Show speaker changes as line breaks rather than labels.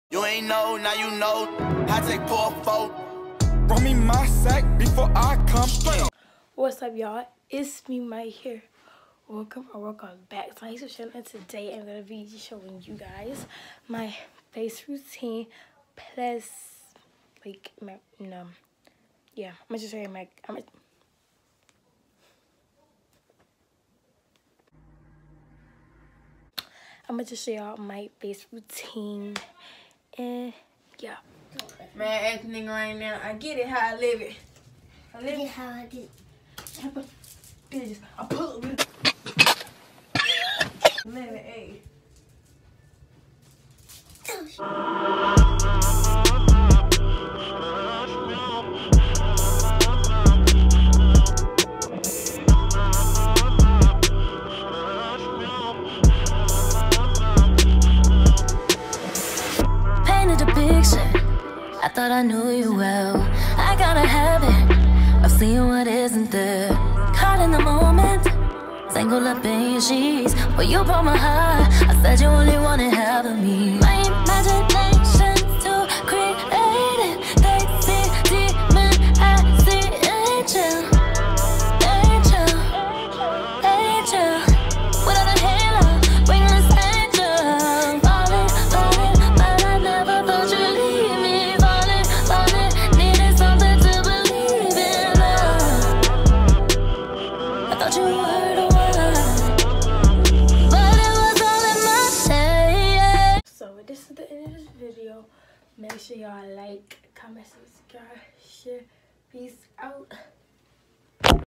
You ain't know, now you know. I take 4-4.
Bring me my sack before I come through.
What's up, y'all? It's me right here. Welcome back to my YouTube channel, and today I'm gonna be showing you guys my face routine plus like my yeah. I'm gonna just show you my I'm gonna just show y'all my face routine and yeah.
Man, ask nigga right now. I get it how I live it. I live it
how I do it. I pull it.
Live it, hey.
Painted a picture. I thought I knew you well. I got a habit of seeing what isn't there. Caught in the moment, tangled up in your sheets. But you broke my heart. I said you only wanted half of me. My imagination's too creative. They see demon, I see angel. Angel, angel. Without a halo, wingless angel. Falling, falling, but I never thought you'd leave me. Falling, falling, needed something to believe in. Love. I thought you were the one, but it was all in my head.
So this is the end of this video. Make sure y'all like, comment, subscribe, share. Peace out.